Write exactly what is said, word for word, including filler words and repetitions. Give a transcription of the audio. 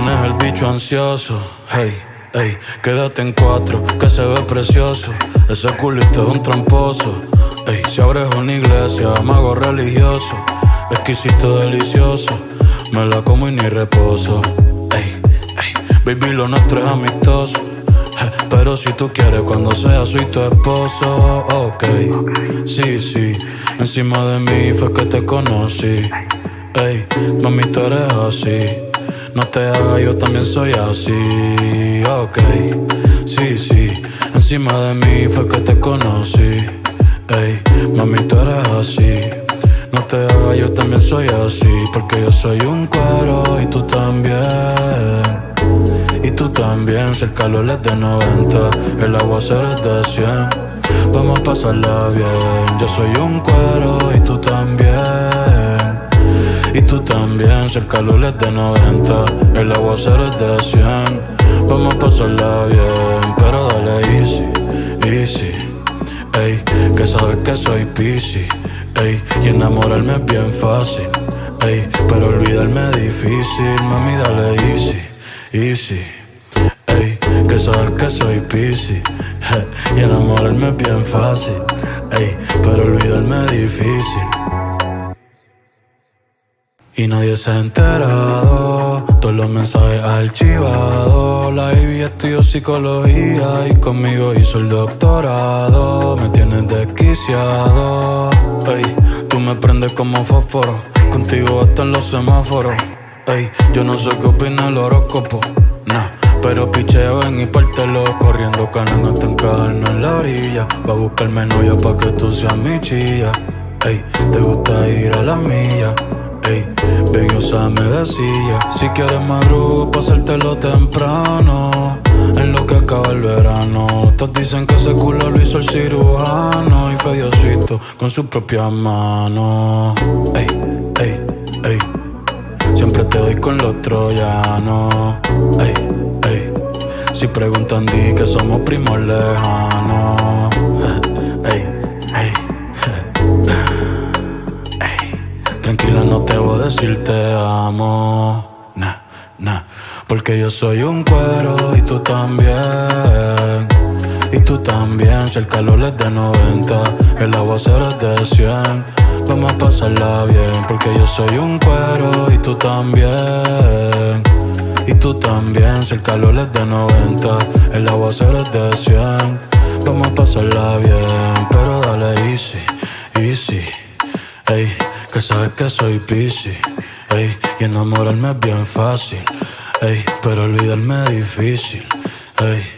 tienes el bicho ansioso. Hey, hey, quédate en cuatro, que se ve precioso. Ese culito es un tramposo. Hey, si abres una iglesia, mago religioso. Exquisito, delicioso, me la como y ni reposo. Ey, ey, baby, lo nuestro es amistoso. Eh, pero si tú quieres, cuando sea soy tu esposo. Ok, sí, sí, encima de mí fue que te conocí. Ey, mami, tú eres así. No te hagas, yo también soy así. Ok, sí, sí, encima de mí fue que te conocí. Ey, mami, tú eres así. No te hagas, yo también soy así. Porque yo soy un cuero y tú también. Y tú también, si el calor es de noventa, el aguacero es de cien. Vamos a pasarla bien. Yo soy un cuero y tú también. Y tú también, si el calor es de noventa, el aguacero es de cien. Vamos a pasarla bien, pero dale easy, easy. Ey, que sabes que soy piscis. Ey, y enamorarme es bien fácil. Ey, pero olvidarme es difícil. Mami, dale easy, easy. Ey, que sabes que soy piscis. Y enamorarme es bien fácil. Ey, pero olvidarme es difícil. Y nadie se ha enterado, todos los mensajes archivados. La baby estudió psicología y conmigo hizo el doctorado. Me tienes desquiciado. Ey, tú me prendes como fósforo, contigo hasta en los semáforos. Ey, yo no sé qué opina el horóscopo, nah, pero picheo en y pártelo. Corriendo canan hasta encajarnos en la orilla. Va a buscarme novia pa' que tú seas mi chilla. Ey, te gusta ir a la milla. Ey, ven y úsame de silla. Si quieres madrugo pa' hacértelo temprano, en lo que acaba el verano. Todos dicen que ese culo lo hizo el cirujano. Y fue Diosito con sus propias manos. Ey, ey, ey, siempre te doy con los troyanos. Ey, ey, si preguntan di que somos primos lejanos. Ey, ey, tranquila, no te voy a decir te amo, nah, nah. Porque yo soy un cuero y tú también. Y tú también, si el calor es de noventa, el aguacero es de cien. Vamos a pasarla bien, porque yo soy un cuero y tú también. Y tú también, si el calor es de noventa, el aguacero es de cien. Vamos a pasarla bien, pero dale easy, easy. Ey, que sabes que soy piscis. Ey, y enamorarme es bien fácil. Ey, pero olvidarme es difícil. Ey.